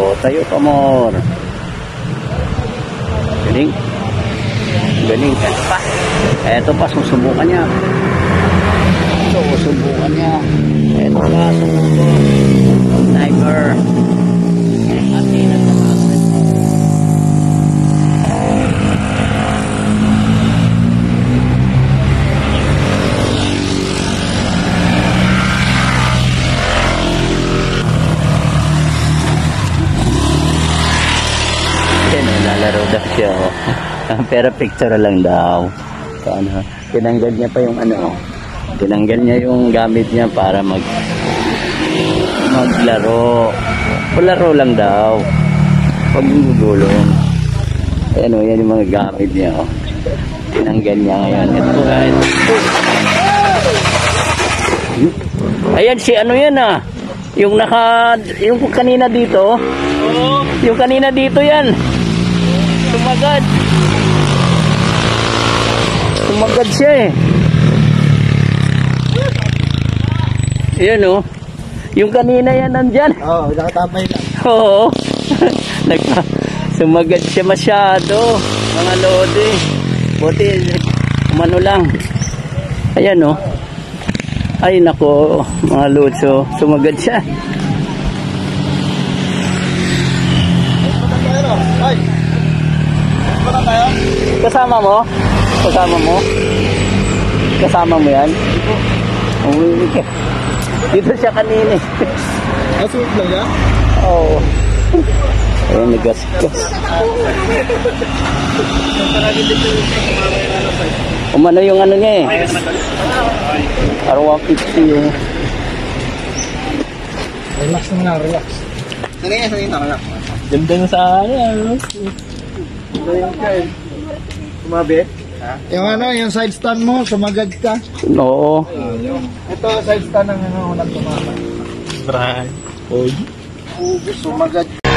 tayo pa more. Galing. Galing. Ito pa, susubukan niya. Susubukan niya. Ito pa, susubukan. Sniper. Naglalaro daw siya. Pero picture lang daw. So, ano, tinanggal niya pa yung ano. Tinanggal niya yung gamit niya para maglaro. Laro lang daw. Huwag yung gugulong. Ayan o, yan yung mga gamit niya. Oh. Tinanggal niya ngayon. Ito guys. Ayan si ano yan ah. Yung kanina dito. Yung kanina dito yan. Sumagad. Sumagad siya eh. Ayan o. Yung kanina yan nandyan. Oo, nakatambay lang. Oo. Sumagad siya masyado. Mga lodi. Buti, umano lang. Ayan o. Ay nako, mga lutso. Sumagad siya. Kasama mo? Kasama mo? Kasama mo yan? Umuwi ka. Dito siya kanina. Nasuot lang yan? Oo. Ayan, nagasgas. Umano yung ano niya eh. Parang 150 yung... Relax na, relax. Sanay na, relax. Ganda yung sa ano. Sumabit? Yung ano, yung side stand mo, sumagad ka. Oo. Ito, side stand ng ano, unang tumama. Brian. Sumagad.